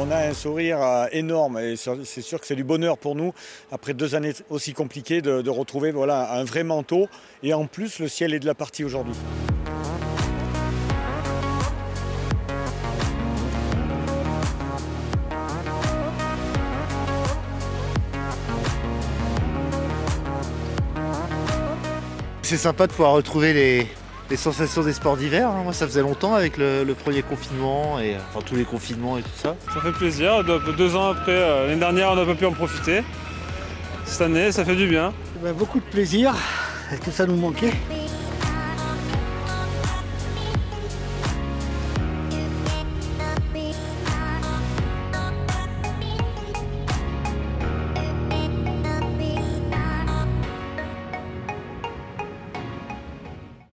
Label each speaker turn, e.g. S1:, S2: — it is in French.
S1: on a un sourire énorme et c'est sûr que c'est du bonheur pour nous, après 2 années aussi compliquées, de retrouver voilà, un vrai manteau. Et en plus, le ciel est de la partie aujourd'hui.
S2: C'est sympa de pouvoir retrouver les sensations des sports d'hiver. Moi, ça faisait longtemps avec le premier confinement, et enfin tous les confinements et tout ça.
S3: Ça fait plaisir. 2 ans après, l'année dernière, on n'a pas pu en profiter. Cette année, ça fait du bien.
S4: Beaucoup de plaisir, parce que ça nous manquait.